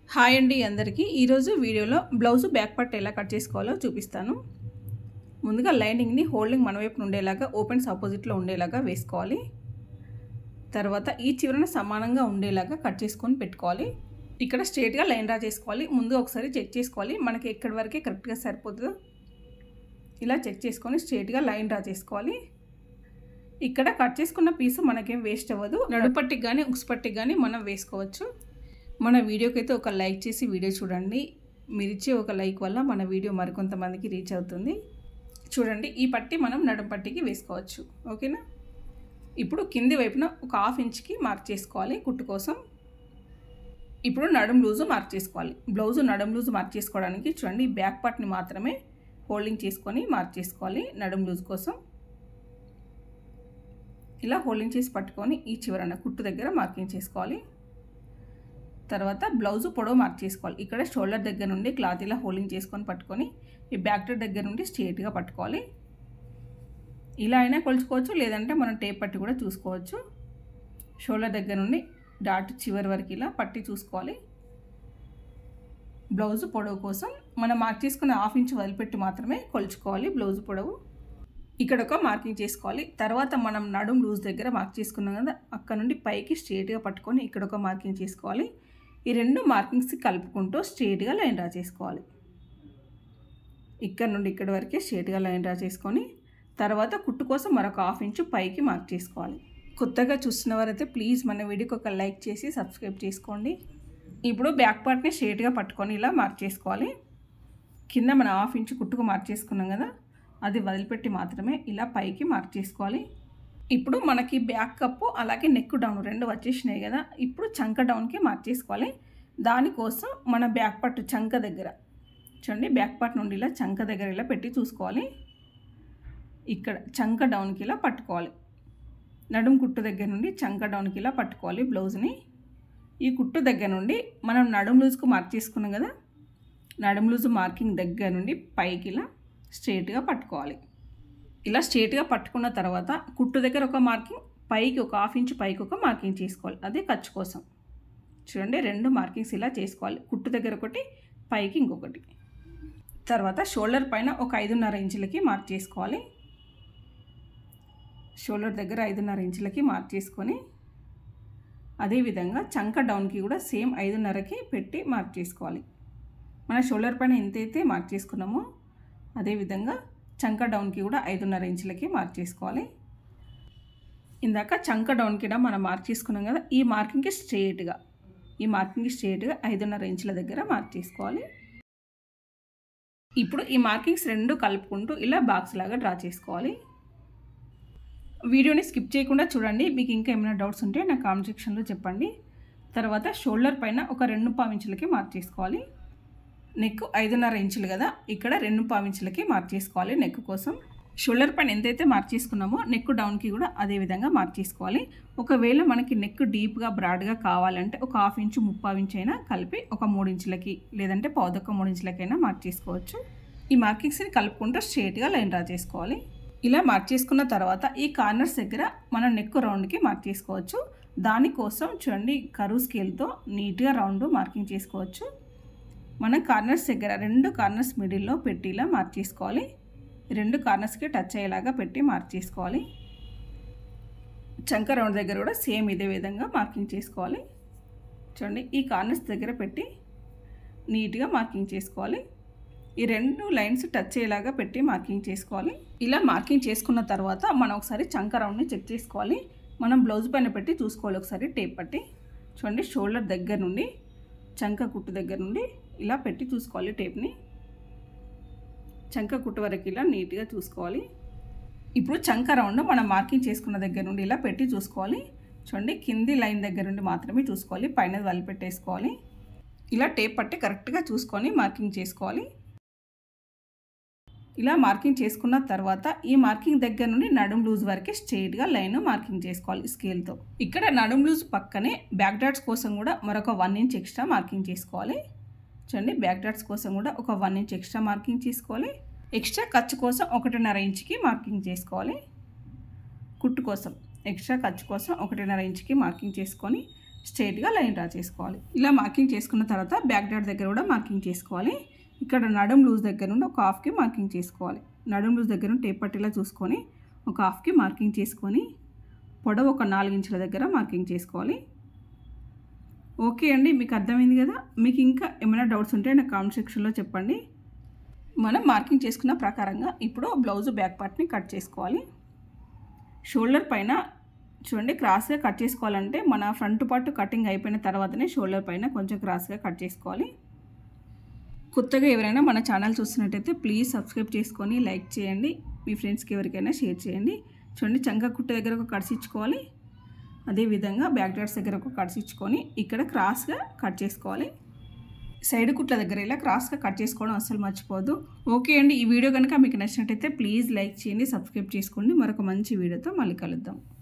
Hi అండి అందరికీ ఈరోజు వీడియోలో బ్లౌజ్ బ్యాక్ పార్ట్ ఎలా కట్ చేసుకోవాలో చూపిస్తాను. ముందుగా లైనింగ్ని హోల్డింగ్ మన వైపు ఉండేలాగా ఓపెన్స్ ఆపోజిట్లో ఉండేలాగా వేసుకోవాలి. తర్వాత ఈ చివరన సమానంగా ఉండేలాగా కట్ చేసుకొని పెట్టుకోవాలి. ఇక్కడ స్ట్రైట్గా లైన్ డ్రా చేసుకోవాలి. ముందు ఒకసారి చెక్ చేసుకోవాలి మనకి ఎక్కడి వరకే కరెక్ట్గా సరిపోతుందో. ఇలా చెక్ చేసుకొని స్ట్రైట్గా లైన్ డ్రా చేసుకోవాలి. ఇక్కడ కట్ చేసుకున్న పీసు మనకేం వేస్ట్ అవ్వదు. నడుపట్టికి కానీ ఉక్సుపట్టికి కానీ మనం వేసుకోవచ్చు. మన వీడియోకి అయితే ఒక లైక్ చేసి వీడియో చూడండి. మీరు ఇచ్చే ఒక లైక్ వల్ల మన వీడియో మరికొంతమందికి రీచ్ అవుతుంది. చూడండి, ఈ పట్టి మనం నడుం పట్టికి వేసుకోవచ్చు. ఓకేనా? ఇప్పుడు కింది వైపున ఒక హాఫ్ ఇంచ్కి మార్క్ చేసుకోవాలి కుట్టు కోసం. ఇప్పుడు నడుం లూజు మార్క్ చేసుకోవాలి. బ్లౌజు నడుం లూజు మార్క్ చేసుకోవడానికి చూడండి, బ్యాక్ పార్ట్ని మాత్రమే హోల్డింగ్ చేసుకొని మార్క్ చేసుకోవాలి. నడుం లూజు కోసం ఇలా హోల్డింగ్ చేసి పట్టుకొని ఈ చివరన కుట్టు దగ్గర మార్కింగ్ చేసుకోవాలి. తర్వాత బ్లౌజు పొడవు మార్క్ చేసుకోవాలి. ఇక్కడ షోల్డర్ దగ్గర నుండి క్లాత్ ఇలా హోల్డింగ్ చేసుకొని పట్టుకొని ఈ బ్యాక్ డాట్ దగ్గర నుండి స్ట్రైట్గా పట్టుకోవాలి. ఇలా అయినా కొలుచుకోవచ్చు, లేదంటే మనం టేప్ పట్టి కూడా చూసుకోవచ్చు. షోల్డర్ దగ్గర నుండి డాట్ చివరి వరకు ఇలా పట్టి చూసుకోవాలి. బ్లౌజు పొడవు కోసం మనం మార్క్ చేసుకున్న హాఫ్ ఇంచ్ వదిలిపెట్టి మాత్రమే కొలుచుకోవాలి బ్లౌజు పొడవు. ఇక్కడ ఒక మార్కింగ్ చేసుకోవాలి. తర్వాత మనం నడుం లూజ్ దగ్గర మార్క్ చేసుకున్నాం కదా, అక్కడ నుండి పైకి స్ట్రైట్గా పట్టుకొని ఇక్కడ ఒక మార్కింగ్ చేసుకోవాలి. ఈ రెండు మార్కింగ్స్ కలుపుకుంటూ స్ట్రైట్గా లైన్ డ్రా చేసుకోవాలి. ఇక్కడ నుండి ఇక్కడ వరకే స్ట్రైట్గా లైన్ డ్రా చేసుకొని తర్వాత కుట్టు కోసం మరొక హాఫ్ ఇంచు పైకి మార్క్ చేసుకోవాలి. కొత్తగా చూస్తున్న వారైతే ప్లీజ్ మన వీడియోకి ఒక లైక్ చేసి సబ్స్క్రైబ్ చేసుకోండి. ఇప్పుడు బ్యాక్ పార్ట్ని స్ట్రైట్గా పట్టుకొని ఇలా మార్క్ చేసుకోవాలి. కింద మనం హాఫ్ ఇంచు కుట్టుకు మార్క్ చేసుకున్నాం కదా, అది వదిలిపెట్టి మాత్రమే ఇలా పైకి మార్క్ చేసుకోవాలి. ఇప్పుడు మనకి బ్యాక్ కప్పు అలాగే నెక్ డౌన్ రెండు వచ్చేసినాయి కదా, ఇప్పుడు చంక డౌన్కి మార్క్ చేసుకోవాలి. దానికోసం మన బ్యాక్ పార్ట్ చంక దగ్గర చూడండి, బ్యాక్ పార్ట్ నుండి ఇలా చంక దగ్గర ఇలా పెట్టి చూసుకోవాలి. ఇక్కడ చంక డౌన్కి ఇలా పట్టుకోవాలి. నడుం కుట్టు దగ్గర నుండి చంక డౌన్కి ఇలా పట్టుకోవాలి బ్లౌజ్ని. ఈ కుట్టు దగ్గర నుండి మనం నడుం లూజ్కు మార్క్ చేసుకున్నాం కదా, నడుం లూజ్ మార్కింగ్ దగ్గర నుండి పైకి ఇలా స్ట్రైట్గా పట్టుకోవాలి. ఇలా స్ట్రైట్గా పట్టుకున్న తర్వాత కుట్టు దగ్గర ఒక మార్కింగ్, పైకి ఒక హాఫ్ ఇంచ్ పైకి ఒక మార్కింగ్ చేసుకోవాలి. అదే ఖర్చు కోసం చూడండి, రెండు మార్కింగ్స్ ఇలా చేసుకోవాలి. కుట్టు దగ్గర ఒకటి, పైకి ఇంకొకటి. తర్వాత షోల్డర్ పైన ఒక 5.5 ఇంచులకి మార్క్ చేసుకోవాలి. షోల్డర్ దగ్గర 5.5 ఇంచులకి మార్క్ చేసుకొని అదేవిధంగా చంక డౌన్కి కూడా సేమ్ 5.5కి పెట్టి మార్క్ చేసుకోవాలి. మన షోల్డర్ పైన ఎంతైతే మార్క్ చేసుకున్నామో అదేవిధంగా చంక డౌన్కి కూడా 5.5 ఇంచులకి మార్క్ చేసుకోవాలి. ఇందాక చంక డౌన్కి కూడా మనం మార్క్ చేసుకున్నాం కదా, ఈ మార్కింగ్కి స్ట్రైట్గా 5.5 ఇంచుల దగ్గర మార్క్ చేసుకోవాలి. ఇప్పుడు ఈ మార్కింగ్స్ రెండు కలుపుకుంటూ ఇలా బాక్స్ లాగా డ్రా చేసుకోవాలి. వీడియోని స్కిప్ చేయకుండా చూడండి. మీకు ఇంకా ఏమైనా డౌట్స్ ఉంటే నా కామెంట్ సెక్షన్లో చెప్పండి. తర్వాత షోల్డర్ పైన ఒక 2.5 ఇంచులకి మార్క్ చేసుకోవాలి. నెక్ 5.5 ఇంచులు కదా, ఇక్కడ 2.5 ఇంచులకి మార్క్ చేసుకోవాలి నెక్ కోసం. షోల్డర్ పైన ఎంతైతే మార్క్ చేసుకున్నామో నెక్ డౌన్కి కూడా అదే విధంగా మార్క్ చేసుకోవాలి. ఒకవేళ మనకి నెక్ డీప్గా బ్రాడ్గా కావాలంటే ఒక హాఫ్ ఇంచు 3/4 ఇంచు అయినా కలిపి ఒక 3 ఇంచులకి లేదంటే 3 ఇంచులకైనా మార్క్ చేసుకోవచ్చు. ఈ మార్కింగ్స్ని కలుపుకుంటూ స్ట్రైట్గా లైన్ డ్రా చేసుకోవాలి. ఇలా మార్క్ చేసుకున్న తర్వాత ఈ కార్నర్స్ దగ్గర మనం నెక్ రౌండ్కి మార్క్ చేసుకోవచ్చు. దానికోసం చూడండి, కరువు స్కేల్తో నీట్గా రౌండ్ మార్కింగ్ చేసుకోవచ్చు. మనం కార్నర్స్ దగ్గర రెండు కార్నర్స్ మిడిల్లో పెట్టి ఇలా మార్క్ చేసుకోవాలి. రెండు కార్నర్స్కి టచ్ అయ్యేలాగా పెట్టి మార్క్ చేసుకోవాలి. చంక రౌండ్ దగ్గర కూడా సేమ్ ఇదే విధంగా మార్కింగ్ చేసుకోవాలి. చూడండి, ఈ కార్నర్స్ దగ్గర పెట్టి నీట్గా మార్కింగ్ చేసుకోవాలి. ఈ రెండు లైన్స్ టచ్ అయ్యేలాగా పెట్టి మార్కింగ్ చేసుకోవాలి. ఇలా మార్కింగ్ చేసుకున్న తర్వాత మనం ఒకసారి చంక రౌండ్ని చెక్ చేసుకోవాలి. మనం బ్లౌజ్ పైన పెట్టి చూసుకోవాలి ఒకసారి టేప్ పట్టి. చూడండి, షోల్డర్ దగ్గర నుండి చంక కుట్టు దగ్గర నుండి ఇలా పెట్టి చూసుకోవాలి టేప్ని. చంక కుట్టు వరకు ఇలా నీట్గా చూసుకోవాలి. ఇప్పుడు చంక రౌండ్ మనం మార్కింగ్ చేసుకున్న దగ్గర నుండి ఇలా పెట్టి చూసుకోవాలి. చూడండి, కింది లైన్ దగ్గర నుండి మాత్రమే చూసుకోవాలి, పైన వదిలిపెట్టేసుకోవాలి. ఇలా టేప్ పట్టి కరెక్ట్గా చూసుకొని మార్కింగ్ చేసుకోవాలి. ఇలా మార్కింగ్ చేసుకున్న తర్వాత ఈ మార్కింగ్ దగ్గర నుండి నడుం లూజ్ వరకు స్ట్రైట్గా లైన్ మార్కింగ్ చేసుకోవాలి స్కేల్తో. ఇక్కడ నడుం లూజ్ పక్కనే బ్యాక్ డాట్స్ కోసం కూడా మరొక 1 ఇంచ్ ఎక్స్ట్రా మార్కింగ్ చేసుకోవాలి. చూడండి, బ్యాక్ డాట్స్ కోసం కూడా ఒక 1 ఇంచ్ ఎక్స్ట్రా మార్కింగ్ చేసుకోవాలి. ఎక్స్ట్రా ఖర్చు కోసం 1.5 ఇంచుకి మార్కింగ్ చేసుకోవాలి. కుట్టు కోసం ఎక్స్ట్రా ఖర్చు కోసం 1.5 ఇంచుకి మార్కింగ్ చేసుకొని స్ట్రైట్గా లైన్ డ్రా చేసుకోవాలి. ఇలా మార్కింగ్ చేసుకున్న తర్వాత బ్యాక్ డాట్ దగ్గర కూడా మార్కింగ్ చేసుకోవాలి. ఇక్కడ నడుం లూజ్ దగ్గర నుండి ఒక హాఫ్కి మార్కింగ్ చేసుకోవాలి. నడుం లూజ్ దగ్గర నుండి టేప్ పట్టేలా చూసుకొని ఒక హాఫ్కి మార్కింగ్ చేసుకొని పొడవు ఒక 4 ఇంచుల దగ్గర మార్కింగ్ చేసుకోవాలి. ఓకే అండి, మీకు అర్థమైంది కదా. మీకు ఇంకా ఏమైనా డౌట్స్ ఉంటే నాకు కామెంట్ సెక్షన్లో చెప్పండి. మనం మార్కింగ్ చేసుకున్న ప్రకారంగా ఇప్పుడు బ్లౌజ్ బ్యాక్ పార్ట్ని కట్ చేసుకోవాలి. షోల్డర్ పైన చూడండి క్రాస్గా కట్ చేసుకోవాలంటే మన ఫ్రంట్ పార్ట్ కటింగ్ అయిపోయిన తర్వాతనే షోల్డర్ పైన కొంచెం క్రాస్గా కట్ చేసుకోవాలి. కొత్తగా ఎవరైనా మన ఛానల్ చూస్తున్నట్టయితే ప్లీజ్ సబ్స్క్రైబ్ చేసుకొని లైక్ చేయండి. మీ ఫ్రెండ్స్కి ఎవరికైనా షేర్ చేయండి. చూడండి చంక కుట్ట దగ్గర ఒక కట్స్ ఇచ్చుకోవాలి. అదేవిధంగా బ్యాక్ డాట్స్ దగ్గర ఒక కట్స్ ఇచ్చుకొని ఇక్కడ క్రాస్గా కట్ చేసుకోవాలి. సైడ్ కుట్ల దగ్గర ఇలా క్రాస్గా కట్ చేసుకోవడం అస్సలు మర్చిపోవద్దు. ఓకే అండి, ఈ వీడియో కనుక మీకు నచ్చినట్టయితే ప్లీజ్ లైక్ చేయండి, సబ్స్క్రైబ్ చేసుకోండి. మరొక మంచి వీడియోతో మళ్ళీ కలుద్దాం.